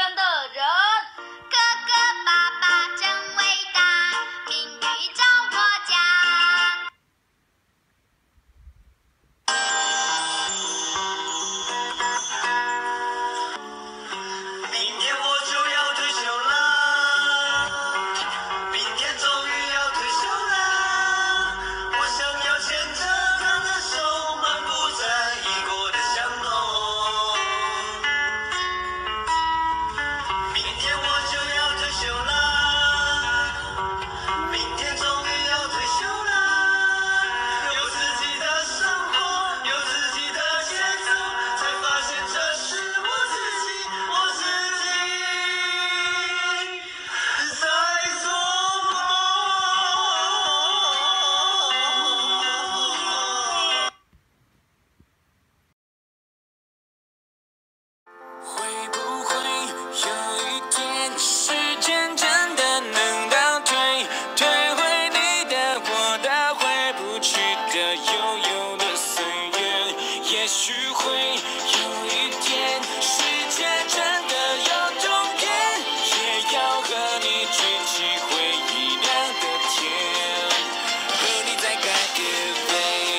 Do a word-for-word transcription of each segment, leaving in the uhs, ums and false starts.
人的人。 哥哥爸爸真伟大，命运照我家。 明天我就要退休啦，明天终于要退休啦，我想要牵着她的手，漫步在异国的巷弄。明天我就要退休啦，明天终于要退休啦，有自己的生活，有自己的节奏，才发现这是我自己，我自己在做梦。 会不会有一天，时间真的能倒退，退回你的、我的、回不去的悠悠的岁月？也许会有一天，世界真的有终点，也要和你举起回忆亮的天，和你再干一杯。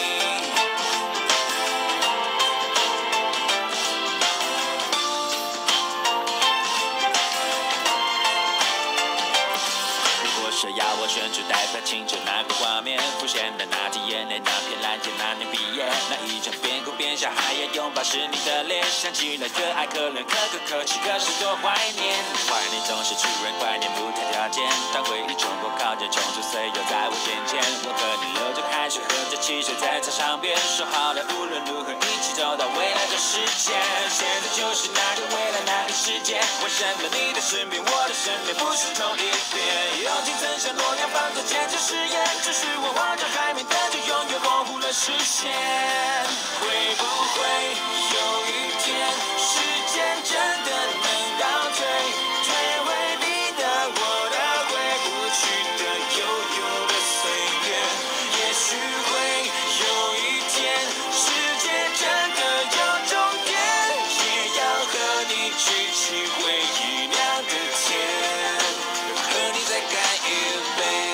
如果是要我选出代表青春那个画面，浮现的那滴眼泪，那片蓝天，那年毕业，那一场边哭边笑还要拥抱是你的脸，想起了可爱可怜可可可泣，可是多怀念。怀念总是突然怀念不谈条件，当回忆冲破靠近，冲出岁月在我眼前，我和你流着汗水，喝着汽水在操场边，说好了无论如何一起走到未来的世界。现在就是那个未来那个世界，为什么你的身边我的身边不是同一边？友情曾像诺亚方舟坚持誓言，只是我望着海面，但却永远模糊了视线。会不会有一天，时间真的能倒退，退回你的、我的、回不去的悠悠的岁月？也许会有一天，世界真的有终点，也要和你举起回忆亮的天，和你再干一杯。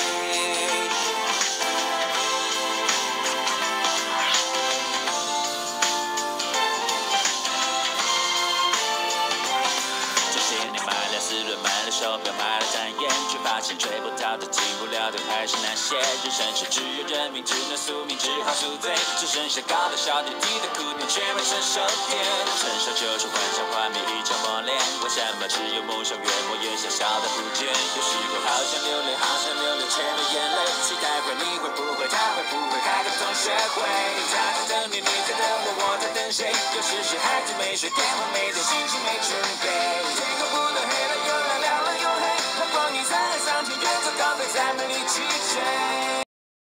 这些年买了四轮，买了手表，买了展烟，却发现追不到的、进不了的还是那些。人生是只有认命，只能宿命，只好宿醉，只剩下高的小点低的哭点，却没成熟点。成熟就是幻想画面一场磨练，为什么只有梦想越磨越小，小的不见？有时候好想流泪，好想流泪，却没眼泪。期待会，你会不会，他会不会开个同学会？他在等你，你在等我，我在等谁？有时是孩子没睡，电话没接，心情没准备。天空不能黑了又亮，亮了又黑。阳光已在海上，天远走高飞，再没力气追。